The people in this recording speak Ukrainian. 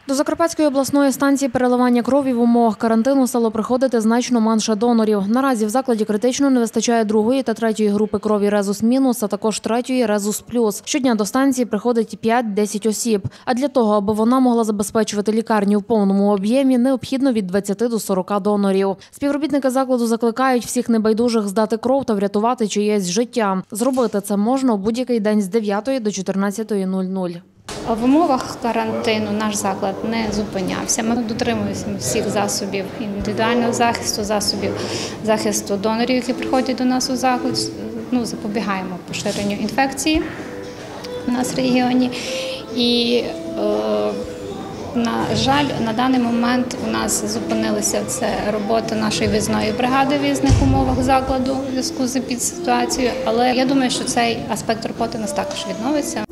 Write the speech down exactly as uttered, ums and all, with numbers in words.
До Закарпатської обласної станції переливання крові в умовах карантину стало приходити значно менше донорів. Наразі в закладі критично не вистачає другої та третьої групи крові резус мінус, а також третьої резус плюс. Щодня до станції приходить п'ять-десять осіб. А для того, аби вона могла забезпечувати лікарню в повному об'ємі, необхідно від двадцяти до сорока донорів. Співробітники закладу закликають всіх небайдужих здати кров та врятувати чиєсь життя. Зробити це можна у будь-який день з дев'ятої до чотирнадцятої нуль-нуль. В умовах карантину наш заклад не зупинявся. Ми дотримуємося всіх засобів індивідуального захисту, засобів захисту донорів, які приходять до нас у заклад. Ну, запобігаємо поширенню інфекції у нас в регіоні. І, е, на жаль, на даний момент у нас зупинилася це робота нашої виїзної бригади в різних умовах закладу у зв'язку з епідситуацією. Але я думаю, що цей аспект роботи у нас також відновиться.